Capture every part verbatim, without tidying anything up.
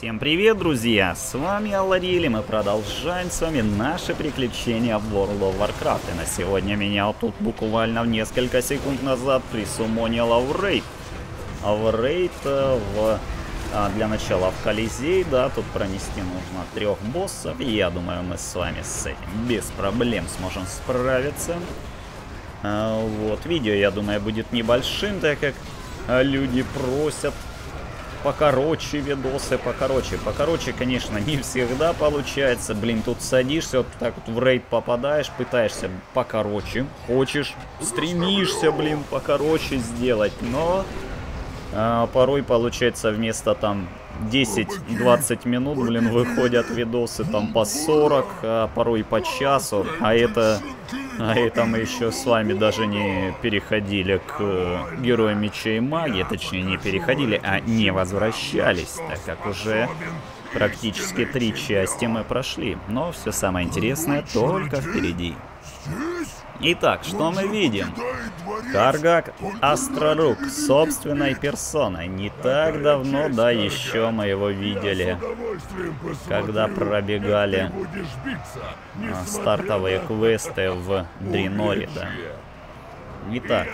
Всем привет, друзья! С вами Алларили, мы продолжаем с вами наши приключения в World of Warcraft. И на сегодня меня вот тут буквально в несколько секунд назад присумонило в рейд. А в рейд в... А, для начала в Колизей, да, тут пронести нужно трех боссов. И я думаю, мы с вами с этим без проблем сможем справиться. А, вот, видео, я думаю, будет небольшим, так как люди просят покороче видосы, покороче. Покороче, конечно, не всегда получается. Блин, тут садишься, вот так вот в рейд попадаешь, пытаешься покороче. Хочешь, стремишься, блин, покороче сделать. Но а, порой получается вместо там десять-двадцать минут, блин, выходят видосы там по сорок, а порой по часу. А это... А это мы еще с вами даже не переходили к Героям Меча и Магии. Точнее, не переходили, а не возвращались, так как уже практически три части мы прошли. Но все самое интересное только впереди. Итак, что мы видим? Каргак Астрорук собственной персоной. Не так давно, да, еще мы его видели, когда пробегали а, стартовые квесты в Дреноре, да. Итак.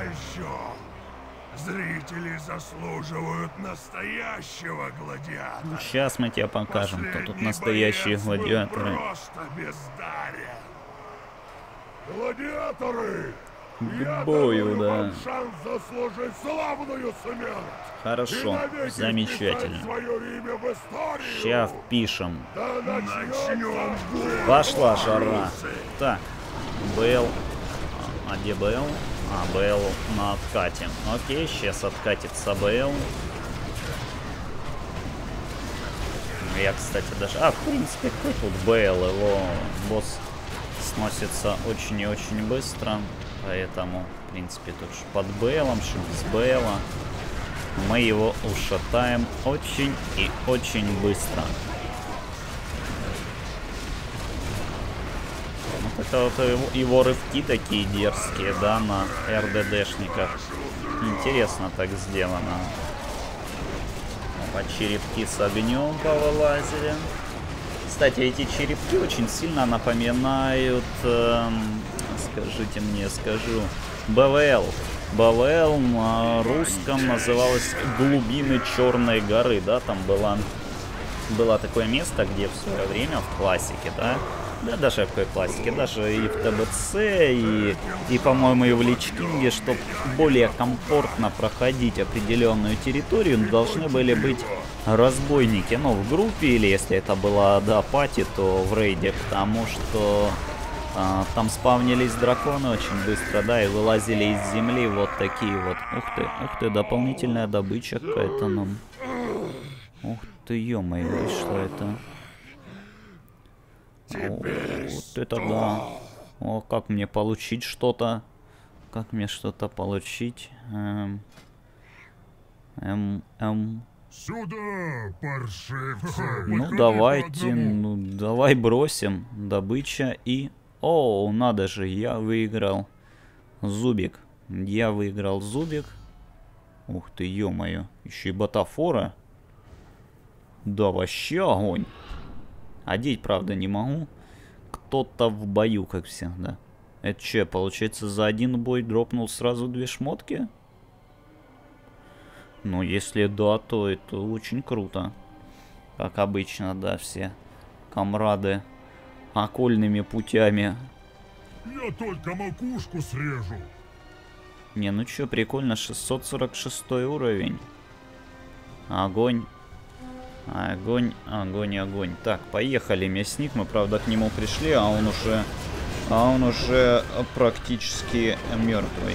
Зрители заслуживают настоящего гладиатора. Сейчас мы тебе покажем, кто тут настоящие гладиаторы. Гладиаторы! К бою, да. Шанс заслужить славную смерть. Хорошо, замечательно. Сейчас впишем. Да Пошла жара. Так, БЛ. А где БЛ? А, БЛ на откате. Окей, сейчас откатится БЛ. Я, кстати, даже... А, в принципе, кто тут БЛ? Его босс сносится очень и очень быстро. Поэтому, в принципе, тут же под БЛом, что без БЛа. Мы его ушатаем очень и очень быстро. Вот это вот его, его рывки такие дерзкие, да, на РДДшниках. Интересно так сделано. Опа, черепки с огнем повылазили. Кстати, эти черепки очень сильно напоминают, эм, скажите мне, скажу, БВЛ. БВЛ на русском называлось «Глубины Черной горы», да, там было, было такое место, где в свое время в классике, да, да, даже в какой классике, даже и в ТБЦ, и, и по-моему, и в Лич Кинге, чтобы более комфортно проходить определенную территорию, должны были быть разбойники, ну, в группе, или если это была, да, пати, то в рейде, потому что а, там спавнились драконы очень быстро, да, и вылазили из земли вот такие вот. Ух ты, ух ты, дополнительная добыча какая-то нам. Ух ты, ё-моё, и что это? О, вот это да. О, как мне получить что-то? Как мне что-то получить? Эм, эм, эм. Сюда, паршивцы! Ну давайте, ну давай бросим. Добыча и... О, надо же, я выиграл зубик. Я выиграл зубик. Ух ты, ё-моё. Еще и ботафора. Да, вообще огонь. Одеть, правда, не могу. Кто-то в бою, как всегда. Это че, получается, за один бой дропнул сразу две шмотки? Ну, если да, то это очень круто. Как обычно, да, все комрады окольными путями. Я только макушку срежу. Не, ну чё, прикольно, шестьсот сорок шестой уровень. Огонь. Огонь, огонь, огонь. Так, поехали, мясник. Мы, правда, к нему пришли, а он уже... А он уже практически мертвый.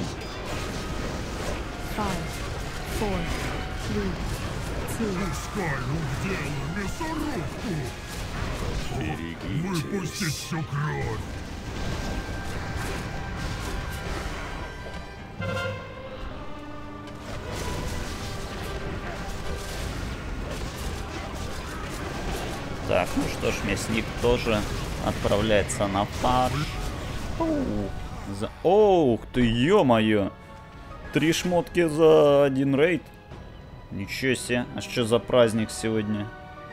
Пускаю в дело мясорубку. Берегитесь. Выпустить всю кровь. Так, ну что ж, мясник тоже отправляется на фарш. За... Ух ты, ё-моё! Три шмотки за один рейд. Ничего себе. А что за праздник сегодня?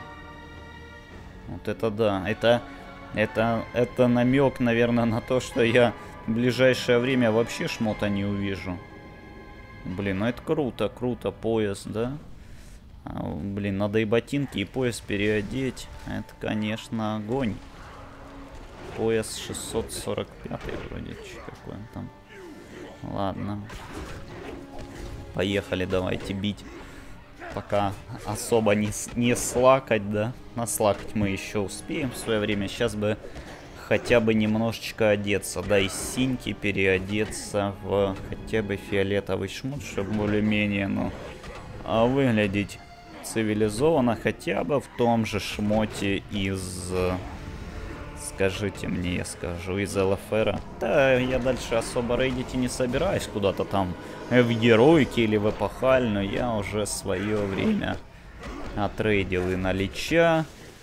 Вот это да. Это, это, это намек, наверное, на то, что я в ближайшее время вообще шмота не увижу. Блин, ну это круто, круто. Пояс, да? А, блин, надо и ботинки, и пояс переодеть. Это, конечно, огонь. Пояс шестьсот сорок пять вроде. Какой он там. Ладно. Поехали, давайте бить. Пока особо не, не слакать, да? Наслакать мы еще успеем в свое время. Сейчас бы хотя бы немножечко одеться. Да, из синьки переодеться в хотя бы фиолетовый шмот, чтобы более-менее, ну, а выглядеть цивилизованно. Хотя бы в том же шмоте из... Скажите мне, я скажу, из эл эф эр. Да, я дальше особо рейдить и не собираюсь куда-то там в героике или в эпохальную. Я уже свое время отрейдил и на Лича,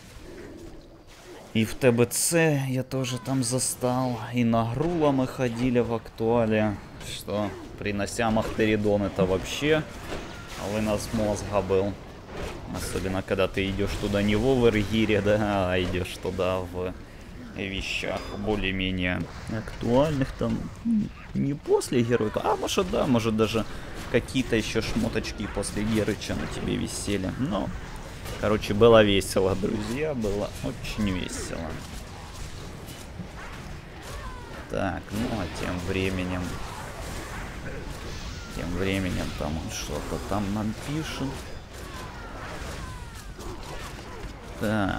и в тэ бэ цэ я тоже там застал. И на Грула мы ходили в актуале. Что, принося Махтеридон, это вообще вынос мозга был. Особенно, когда ты идешь туда не в овергире, да, а идешь туда в... вещах более-менее актуальных, там не после героика, а может да, может даже какие-то еще шмоточки после Герыча на тебе висели. Но, короче, было весело, друзья, было очень весело. Так, ну а тем временем, тем временем там он что-то там нам пишет. Так.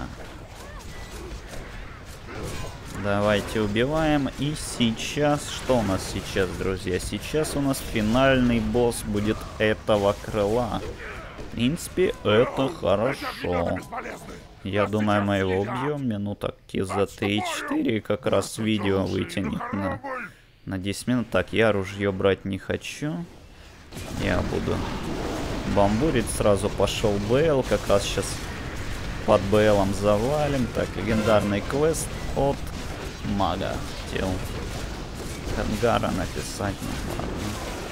Давайте убиваем. И сейчас... Что у нас сейчас, друзья? Сейчас у нас финальный босс будет этого крыла. В принципе, это хорошо. Я думаю, мы его убьем минутки за три-четыре. Как раз видео вытянет на, на десять минут. Так, я ружье брать не хочу. Я буду бамбурить. Сразу пошел бэ эл. Как раз сейчас под бэ элом завалим. Так, легендарный квест от... мага. Хотел Кангара написать, ну ладно.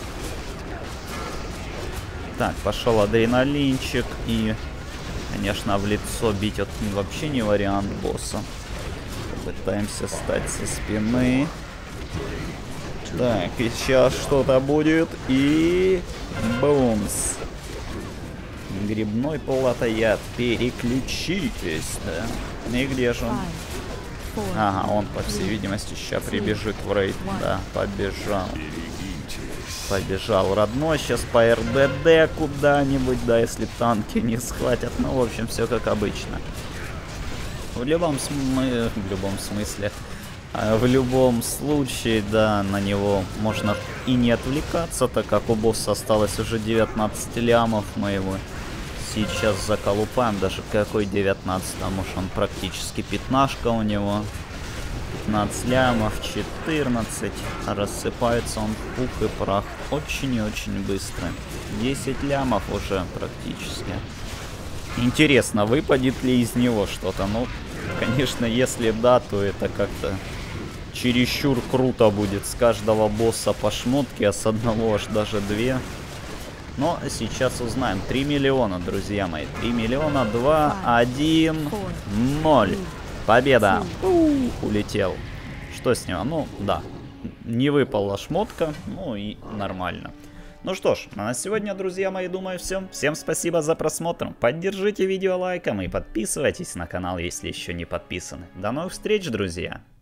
Так, пошел адреналинчик. И, конечно, в лицо бить это вообще не вариант босса. Пытаемся стать со спины. Так, и сейчас что-то будет. И... бумс. Грибной плотояд. Переключитесь, да? И где же он? Ага, он, по всей видимости, сейчас прибежит в рейд. Да, побежал. Побежал родной. Сейчас по эр дэ дэ куда-нибудь, да, если танки не схватят. Ну, в общем, все как обычно. В любом смысле, в любом смысле, в любом случае, да, на него можно и не отвлекаться, так как у босса осталось уже девятнадцать лямов. Мы его сейчас заколупаем. Даже какой девятнадцать, там уж он практически пятнашка у него. пятнадцать лямов, четырнадцать. Рассыпается он в пух и прах очень и очень быстро. десять лямов уже практически. Интересно, выпадет ли из него что-то? Ну, конечно, если да, то это как-то чересчур круто будет. С каждого босса по шмотке, а с одного аж даже две. Но сейчас узнаем. три миллиона, друзья мои. три миллиона, два, один, ноль. Победа. Ух, улетел. Что с него? Ну, да. Не выпала шмотка. Ну и нормально. Ну что ж, на сегодня, друзья мои, думаю, все. Всем спасибо за просмотр. Поддержите видео лайком и подписывайтесь на канал, если еще не подписаны. До новых встреч, друзья.